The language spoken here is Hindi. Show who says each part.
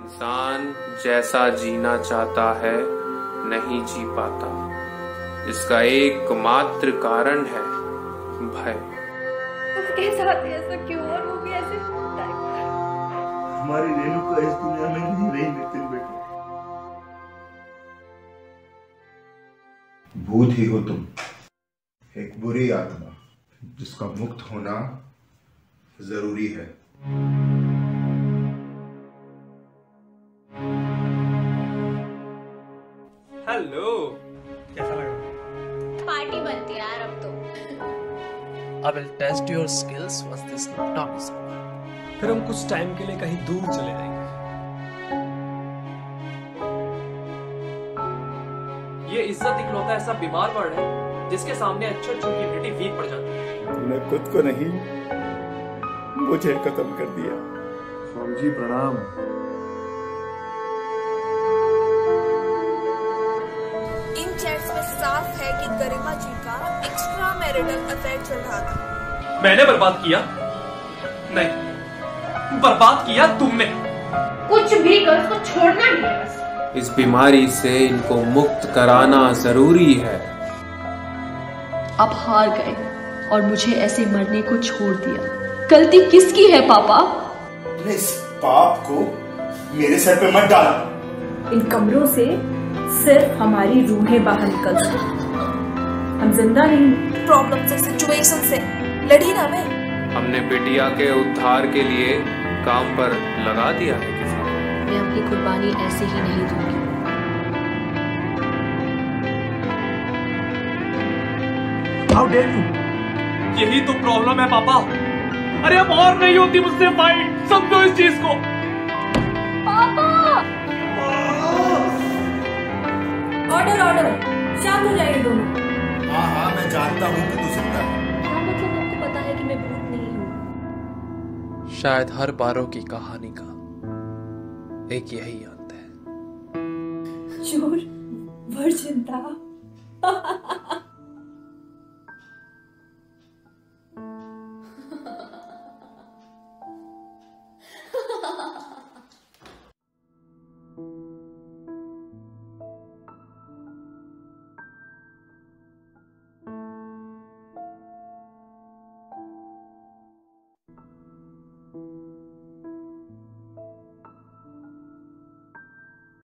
Speaker 1: इंसान जैसा जीना चाहता है नहीं जी पाता। इसका एकमात्र कारण है भय।
Speaker 2: उसके साथ ऐसा क्यों और वो भी ऐसे
Speaker 3: हमारी रेणुका इस दुनिया में नहीं रही नितिन बेटा।
Speaker 4: भूत ही हो तुम, एक बुरी आत्मा जिसका मुक्त होना जरूरी है।
Speaker 5: हेलो, कैसा लग रहा?
Speaker 2: पार्टी बनती है यार अब तो।
Speaker 6: I will test your skills once this talk is over.
Speaker 5: फिर हम कुछ टाइम के लिए कहीं दूर चले जाएंगे। ये इज्जत इकलौता ऐसा बीमार वर्ड है जिसके सामने अच्छी अच्छी इम्यूनिटी वीक पड़ जाती है।
Speaker 3: तुमने खुद को नहीं मुझे खत्म कर दिया।
Speaker 4: स्वामी जी प्रणाम।
Speaker 7: इन चैट्स में साफ है कि गरिमा जी का एक्स्ट्रा मैरिटल अफेयर चल रहा था।
Speaker 5: मैंने बर्बाद किया? नहीं, बर्बाद किया तुमने।
Speaker 2: कुछ भी कर उसको छोड़ना नहीं है बस।
Speaker 1: इस बीमारी से इनको मुक्त कराना जरूरी है।
Speaker 8: आप हार गए और मुझे ऐसे मरने को छोड़ दिया। गलती किसकी है पापा?
Speaker 3: इस पाप को मेरे सर पे मत डाल।
Speaker 9: इन कमरों से सिर्फ हमारी रूहें बाहर निकल सकती, हम जिंदा नहीं।
Speaker 7: प्रॉब्लम से, सिचुएशन से लड़ी ना मैं।
Speaker 1: हमने बिटिया के उद्धार के लिए काम पर लगा दिया है किसी ने।
Speaker 8: मैं अपनी कुर्बानी ऐसे ही नहीं दूंगी।
Speaker 5: How dare you? यही तो प्रॉब्लम है पापा। अरे अब और नहीं होती मुझसे फाइट, समझो इस चीज को।
Speaker 2: पापा!
Speaker 9: ऑर्डर ऑर्डर, शांत हो जाइए दोनों।
Speaker 4: हाँ मैं जानता हूँ कि तू जिंदा है।
Speaker 8: हाँ, मतलब आपको पता है कि मैं भूत नहीं हूँ।
Speaker 6: शायद हर बारों की कहानी का एक यही अंत है।
Speaker 9: चोर वर्जिन था।